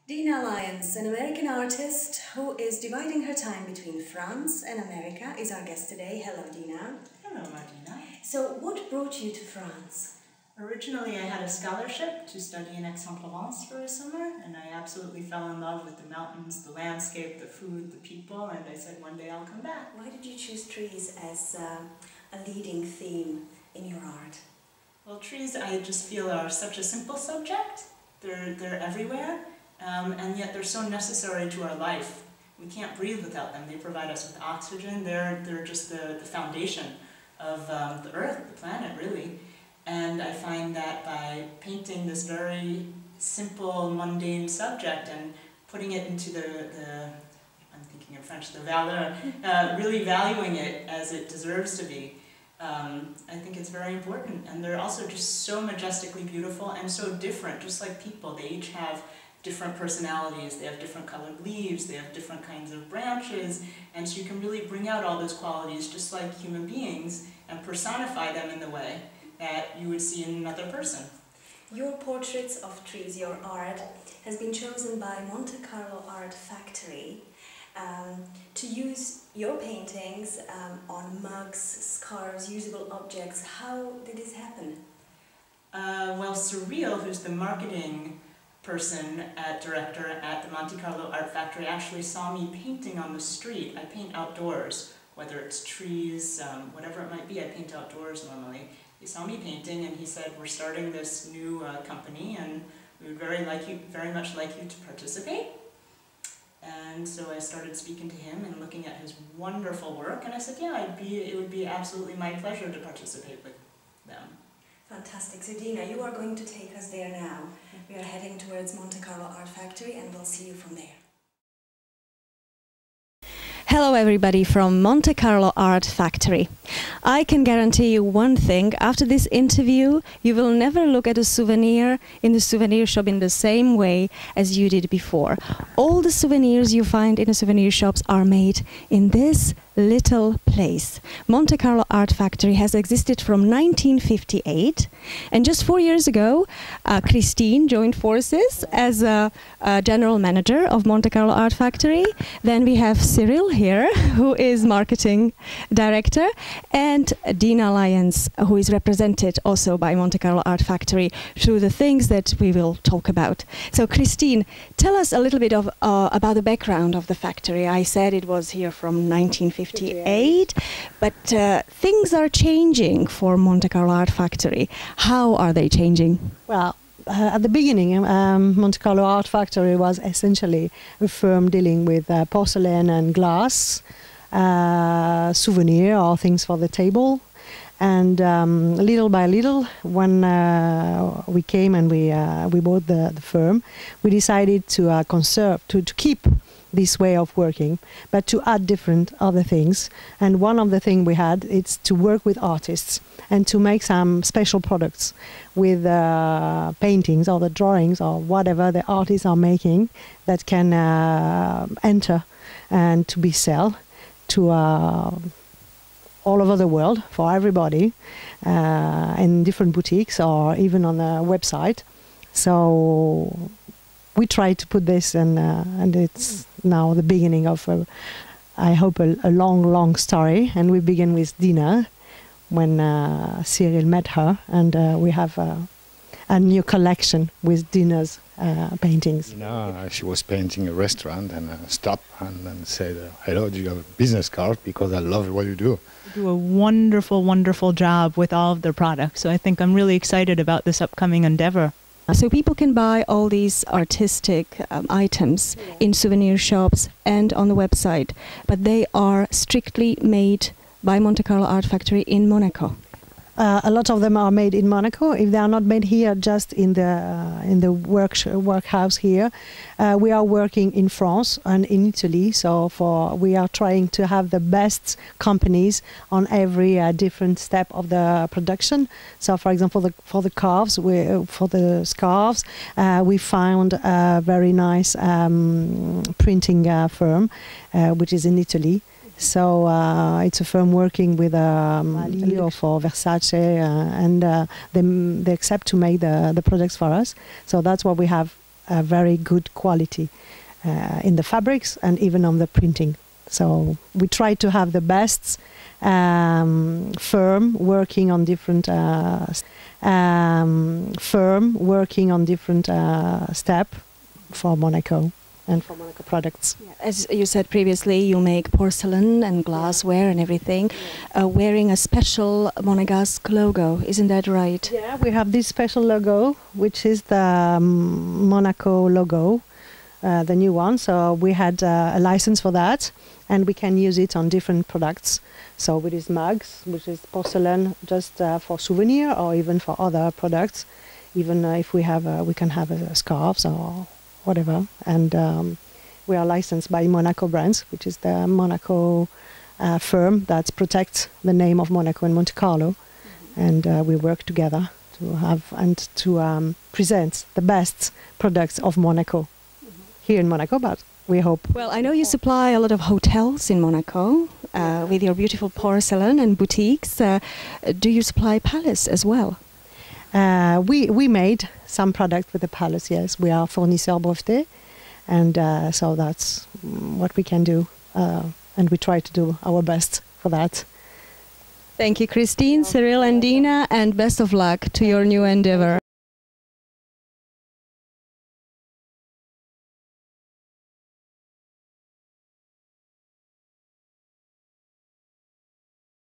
Dina Lyons, an American artist who is dividing her time between France and America, is our guest today. Hello, Dina. Hello, Martina. So, what brought you to France? Originally, I had a scholarship to study in Aix-en-Provence for a summer, and I absolutely fell in love with the mountains, the landscape, the food, the people, and I said one day I'll come back. Why did you choose trees as a leading theme in your art? Well, trees, I just feel, are such a simple subject. They're everywhere, and yet they're so necessary to our life. We can't breathe without them. They provide us with oxygen. They're just the foundation of the earth, the planet, really. And I find that by painting this very simple, mundane subject and putting it into I'm thinking in French, the valeur, really valuing it as it deserves to be, I think it's very important. And they're also just so majestically beautiful and so different, just like people. They each have different personalities, they have different colored leaves, they have different kinds of branches, and so you can really bring out all those qualities just like human beings and personify them in the way that you would see in another person. Your portraits of trees, your art, has been chosen by Monte Carlo Art Factory to use your paintings on mugs, scarves, usable objects. How did this happen? Well, Cyril, who's the marketing director at the Monte Carlo Art Factory, actually saw me painting on the street. I paint outdoors, whether it's trees, whatever it might be, I paint outdoors normally. He saw me painting and he said, we're starting this new company and we would very much like you to participate. And so I started speaking to him and looking at his wonderful work, and I said, yeah, it would be absolutely my pleasure to participate with them. Fantastic. So Dina, you are going to take us there now. We are heading towards Monte Carlo Art Factory and we'll see you from there. Hello everybody from Monte Carlo Art Factory. I can guarantee you one thing, after this interview you will never look at a souvenir in the souvenir shop in the same way as you did before. All the souvenirs you find in the souvenir shops are made in this little place. Monte Carlo Art Factory has existed from 1958, and just 4 years ago Christine joined forces as a general manager of Monte Carlo Art Factory. Then we have Cyril here, who is marketing director, and Dina Lyons, who is represented also by Monte Carlo Art Factory through the things that we will talk about. So Christine, tell us a little bit of about the background of the factory. I said it was here from 1958, but things are changing for Monte Carlo Art Factory. How are they changing? Well, at the beginning, Monte Carlo Art Factory was essentially a firm dealing with porcelain and glass, souvenir or things for the table. And little by little, when we came and we bought the firm, we decided to to keep this way of working, but to add different other things. And one of the things we had is to work with artists and to make some special products with paintings or the drawings or whatever the artists are making that can enter and to be sold to all over the world for everybody in different boutiques or even on a website. So we try to put this and it's now the beginning of I hope a long story, and we begin with Dina when Cyril met her, and we have a new collection with Dina's paintings. Dina, she was painting a restaurant and stopped and said, hello, do you have a business card? Because I love what you do. They do a wonderful job with all of their products. So I think I'm really excited about this upcoming endeavor. So people can buy all these artistic items in souvenir shops and on the website, but they are strictly made by Monte Carlo Art Factory in Monaco. A lot of them are made in Monaco. If they are not made here, just in the workhouse here, we are working in France and in Italy. So we are trying to have the best companies on every different step of the production. So, for example, for the scarves, we found a very nice printing firm, which is in Italy. So it's a firm working with Leo for Versace, and they accept to make the products for us. So that's what we have a very good quality in the fabrics and even on the printing. So we try to have the best firm working on different step for Monaco and for Monaco products. As you said previously, you make porcelain and glassware and everything, wearing a special Monegasque logo, isn't that right? Yeah, we have this special logo, which is the Monaco logo, the new one. So we had a license for that, and we can use it on different products. So with these mugs, which is porcelain, just for souvenir or even for other products. Even if we have, we can have scarves or whatever. And we are licensed by Monaco Brands, which is the Monaco firm that protects the name of Monaco and Monte Carlo. And we work together to have and to present the best products of Monaco here in Monaco, but we hope. Well, I know you supply a lot of hotels in Monaco with your beautiful porcelain and boutiques. Do you supply palace as well? We made some product with the palace, yes. We are fournisseur breveté, and so that's what we can do. And we try to do our best for that. Thank you, Christine, Cyril and Dina, and best of luck to your new endeavor.